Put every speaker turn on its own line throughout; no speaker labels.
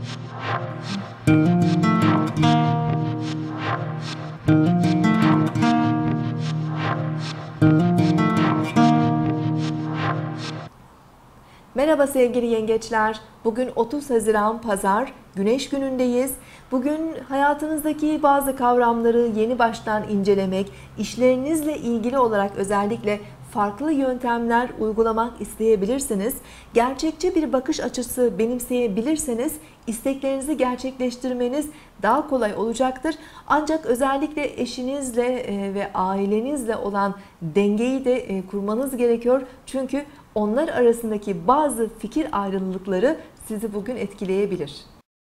Merhaba sevgili yengeçler. Bugün 30 Haziran Pazar, Güneş günündeyiz. Bugün hayatınızdaki bazı kavramları yeni baştan incelemek, işlerinizle ilgili olarak özellikle farklı yöntemler uygulamak isteyebilirsiniz. Gerçekçi bir bakış açısı benimseyebilirseniz isteklerinizi gerçekleştirmeniz daha kolay olacaktır. Ancak özellikle eşinizle ve ailenizle olan dengeyi de kurmanız gerekiyor. Çünkü onlar arasındaki bazı fikir ayrılıkları sizi bugün etkileyebilir.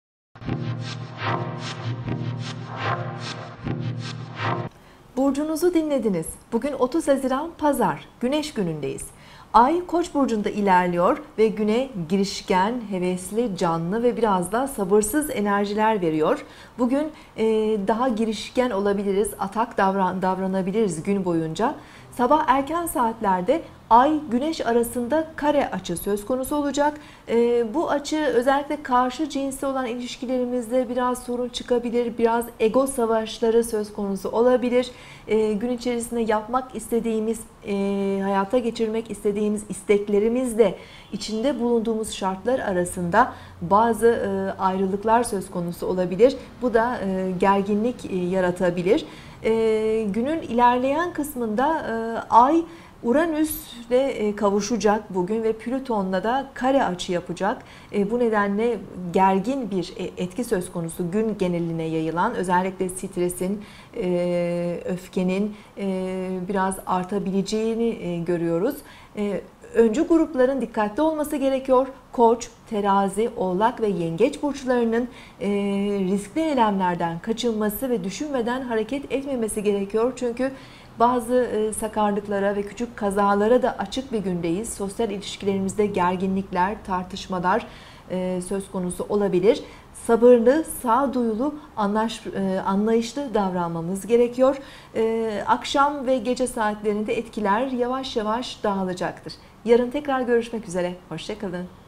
Burcunuzu dinlediniz. Bugün 30 Haziran Pazar, Güneş günündeyiz. Ay Koç burcunda ilerliyor ve güne girişken, hevesli, canlı ve biraz da sabırsız enerjiler veriyor. Bugün daha girişken olabiliriz, atak davranabiliriz gün boyunca. Sabah erken saatlerde Ay Güneş arasında kare açı söz konusu olacak. Bu açı özellikle karşı cinsle olan ilişkilerimizde biraz sorun çıkabilir. Biraz ego savaşları söz konusu olabilir. Gün içerisinde yapmak istediğimiz, hayata geçirmek istediğimiz isteklerimiz de içinde bulunduğumuz şartlar arasında bazı ayrılıklar söz konusu olabilir. Bu da gerginlik yaratabilir. Günün ilerleyen kısmında Ay Uranüs'le kavuşacak bugün ve Plüton'la da kare açı yapacak. Bu nedenle gergin bir etki söz konusu gün geneline yayılan, özellikle stresin, öfkenin biraz artabileceğini görüyoruz. Öncü grupların dikkatli olması gerekiyor. Koç, terazi, oğlak ve yengeç burçlarının riskli eylemlerden kaçınması ve düşünmeden hareket etmemesi gerekiyor. Çünkü bazı sakarlıklara ve küçük kazalara da açık bir gündeyiz. Sosyal ilişkilerimizde gerginlikler, tartışmalar söz konusu olabilir. Sabırlı, sağduyulu, anlayışlı davranmamız gerekiyor. Akşam ve gece saatlerinde etkiler yavaş yavaş dağılacaktır. Yarın tekrar görüşmek üzere. Hoşça kalın.